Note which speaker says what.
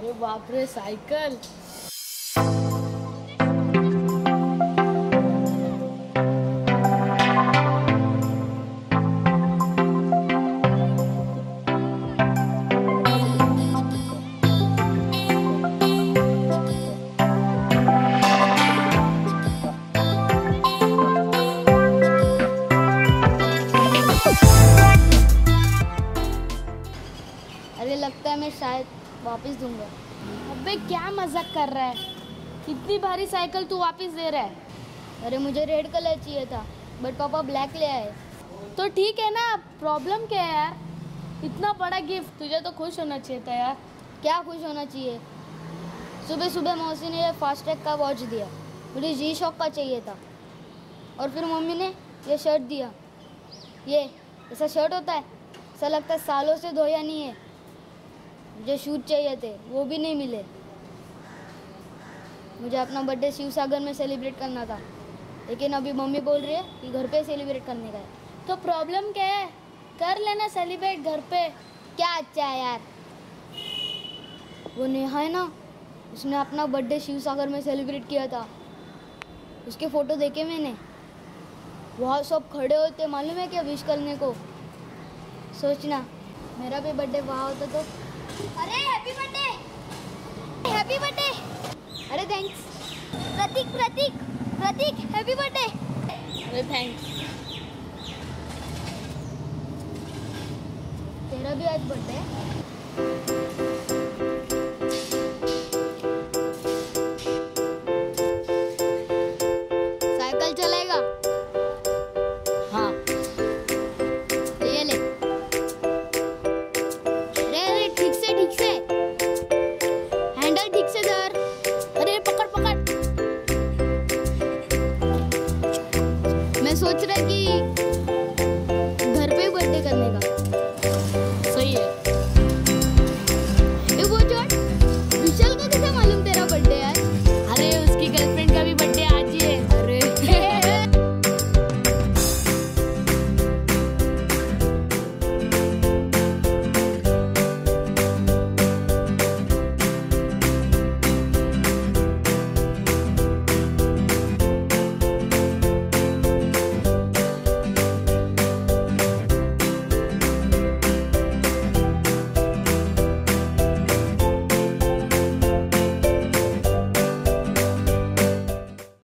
Speaker 1: अरे बाप रे साइकिल।
Speaker 2: अरे लगता है मैं शायद वापस दूंगा।
Speaker 1: अबे क्या मजाक कर रहा है, इतनी भारी साइकिल तू वापस दे रहा है?
Speaker 2: अरे मुझे रेड कलर चाहिए था बट पापा ब्लैक ले आए।
Speaker 1: तो ठीक है ना, प्रॉब्लम क्या है यार? इतना बड़ा गिफ्ट, तुझे तो खुश होना चाहिए था यार।
Speaker 2: क्या खुश होना चाहिए? सुबह सुबह मौसी ने फास्ट ट्रैक का वॉच दिया, मुझे जी शॉक का चाहिए था। और फिर मम्मी ने ये शर्ट दिया। ये ऐसा शर्ट होता है? ऐसा लगता है सालों से धोया नहीं है। मुझे शूज चाहिए थे, वो भी नहीं मिले। मुझे अपना बर्थडे शिव सागर में सेलिब्रेट करना था, लेकिन अभी मम्मी बोल रही है कि घर पे सेलिब्रेट करने का है।
Speaker 1: तो प्रॉब्लम क्या है? कर लेना सेलिब्रेट घर पे।
Speaker 2: क्या अच्छा है यार। वो नेहा है ना, उसने अपना बर्थडे शिव सागर में सेलिब्रेट किया था। उसके फ़ोटो देखे मैंने, वहाँ सब खड़े होते मालूम है क्या विश करने को। सोचना मेरा भी बर्थडे वहाँ होता तो। अरे हैप्पी बर्थडे, हैप्पी बर्थडे। अरे thanks Prateek, Prateek, Prateek happy birthday.
Speaker 1: अरे थैंक्स।
Speaker 2: तेरा भी आज बर्थडे है? साइकिल चलेगा?
Speaker 1: हाँ।
Speaker 2: ये ले। अरे ठीक से, ठीक से हैंडल ठीक से धर।
Speaker 1: अरे पकड़ पकड़।
Speaker 2: मैं सोच रहा कि